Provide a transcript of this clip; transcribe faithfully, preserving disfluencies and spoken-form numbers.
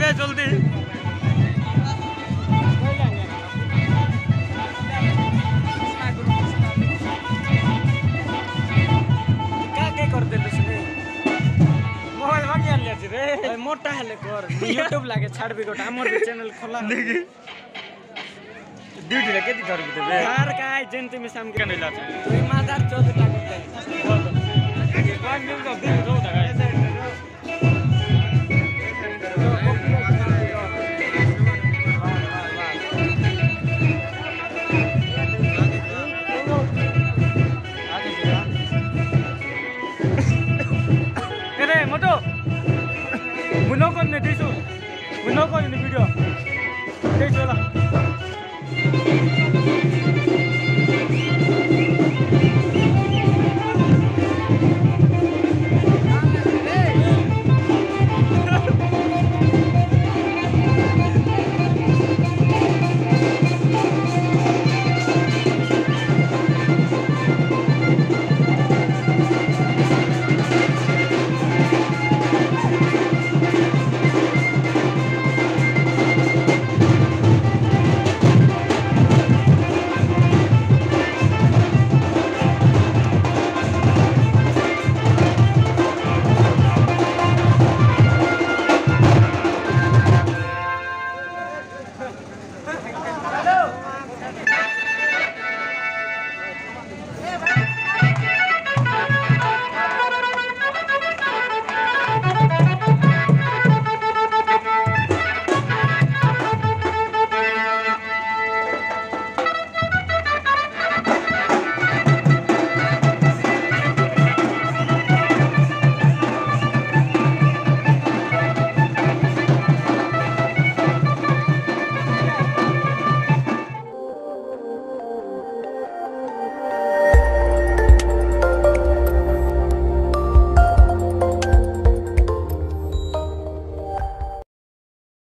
रे जल्दी क्या क्या कर देलु सुने मोबाइल भागी आन लिया रे ओए मोटा हेले कर यूट्यूब लागे छाड़ भी गोटा हमर भी चैनल खोला देखि ड्यूटी रे केति कर बिते बे घर का जेन तुम साम के नहीं लाते तू मादार चौध टा करते बोल तो वन दिन का दिन रो था guys Moto, munok kon ne disu, munok kon ne video.